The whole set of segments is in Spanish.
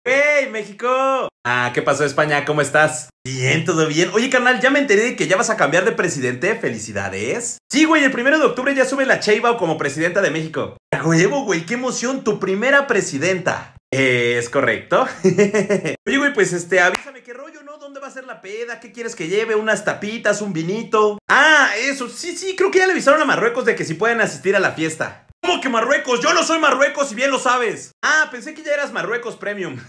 ¡Hey, México! Ah, ¿qué pasó, España? ¿Cómo estás? Bien, todo bien. Oye, carnal, ya me enteré de que ya vas a cambiar de presidente. ¡Felicidades! Sí, güey, el 1 de octubre ya sube la Sheinbaum como presidenta de México. ¡A huevo, güey! ¡Qué emoción! Tu primera presidenta. ¿Es correcto? Oye, güey, pues avísame qué rollo, ¿no? ¿Dónde va a ser la peda? ¿Qué quieres que lleve? ¿Unas tapitas? ¿Un vinito? Ah, eso, sí, creo que ya le avisaron a Marruecos de que sí pueden asistir a la fiesta. ¿Cómo que Marruecos? Yo no soy Marruecos y bien lo sabes. Ah, pensé que ya eras Marruecos Premium.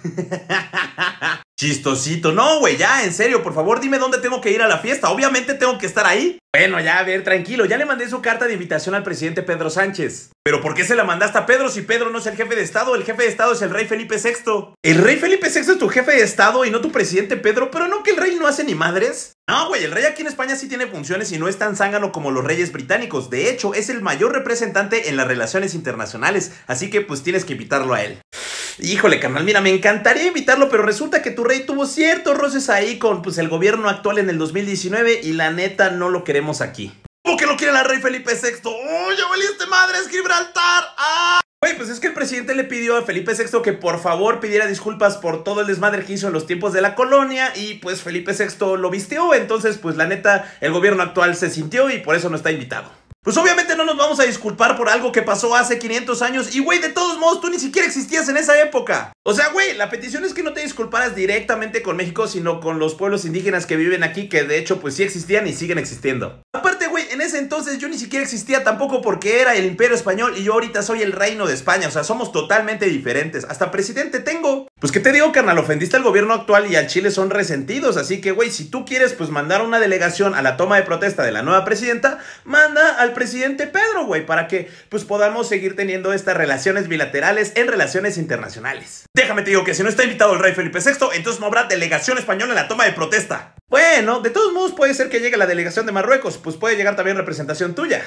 Chistosito. No, güey, ya, en serio, por favor, dime dónde tengo que ir a la fiesta. Obviamente tengo que estar ahí. Bueno, ya, a ver, tranquilo. Ya le mandé su carta de invitación al presidente Pedro Sánchez. ¿Pero por qué se la mandaste a Pedro si Pedro no es el jefe de Estado? El jefe de Estado es el rey Felipe VI. ¿El rey Felipe VI es tu jefe de Estado y no tu presidente Pedro? ¿Pero no que el rey no hace ni madres? No, güey, el rey aquí en España sí tiene funciones y no es tan zángano como los reyes británicos. De hecho, es el mayor representante en las relaciones internacionales. Así que, pues, tienes que invitarlo a él. Híjole, carnal, mira, me encantaría invitarlo, pero resulta que tu rey tuvo ciertos roces ahí con, pues, el gobierno actual en el 2019 y la neta no lo queremos aquí. ¿Cómo que lo quiere el rey Felipe VI? ¡Oh, ya valiste madre, es Gibraltar! ¡Ah! Güey, pues es que el presidente le pidió a Felipe VI que por favor pidiera disculpas por todo el desmadre que hizo en los tiempos de la colonia y pues Felipe VI lo vistió, entonces pues la neta el gobierno actual se sintió y por eso no está invitado. Pues obviamente no nos vamos a disculpar por algo que pasó hace 500 años y güey, de todos modos tú ni siquiera existías en esa época. O sea, güey, la petición es que no te disculparas directamente con México, sino con los pueblos indígenas que viven aquí, que de hecho pues sí existían y siguen existiendo. Aparte, güey, en ese entonces yo ni siquiera existía tampoco porque era el Imperio Español y yo ahorita soy el Reino de España, o sea, somos totalmente diferentes. Hasta presidente tengo. Pues qué te digo, carnal, ofendiste al gobierno actual y al Chile son resentidos, así que, güey, si tú quieres pues mandar una delegación a la toma de protesta de la nueva presidenta, manda al presidente Pedro, güey, para que pues podamos seguir teniendo estas relaciones bilaterales en relaciones internacionales. Déjame te digo que si no está invitado el rey Felipe VI, entonces no habrá delegación española en la toma de protesta. Bueno, de todos modos puede ser que llegue la delegación de Marruecos, pues puede llegar también representación tuya.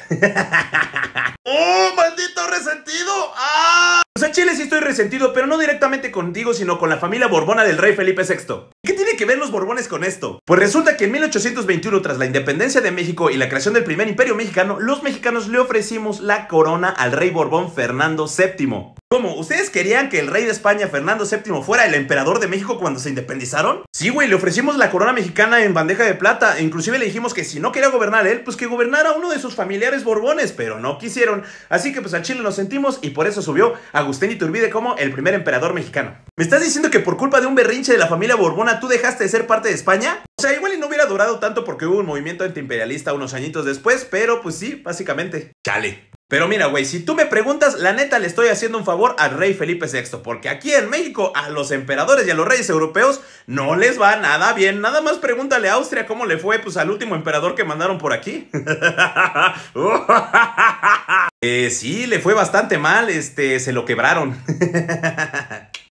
¡Oh, maldito resentido! ¡Ah! O sea, Chile sí estoy resentido, pero no directamente contigo, sino con la familia borbona del rey Felipe VI. ¿Qué tiene que ver los borbones con esto? Pues resulta que en 1821, tras la independencia de México y la creación del primer imperio mexicano, los mexicanos le ofrecimos la corona al rey borbón Fernando VII. ¿Cómo? ¿Ustedes querían que el rey de España, Fernando VII, fuera el emperador de México cuando se independizaron? Sí, güey, le ofrecimos la corona mexicana en bandeja de plata. E inclusive le dijimos que si no quería gobernar él, pues que gobernara uno de sus familiares borbones, pero no quisieron. Así que pues a Chile nos sentimos y por eso subió Agustín Iturbide como el primer emperador mexicano. ¿Me estás diciendo que por culpa de un berrinche de la familia borbona tú dejaste de ser parte de España? O sea, igual y no hubiera durado tanto porque hubo un movimiento antiimperialista unos añitos después, pero pues sí, básicamente. Chale. Pero mira, güey, si tú me preguntas, la neta le estoy haciendo un favor al rey Felipe VI, porque aquí en México a los emperadores y a los reyes europeos no les va nada bien. Nada más pregúntale a Austria cómo le fue pues al último emperador que mandaron por aquí. Sí, le fue bastante mal, se lo quebraron.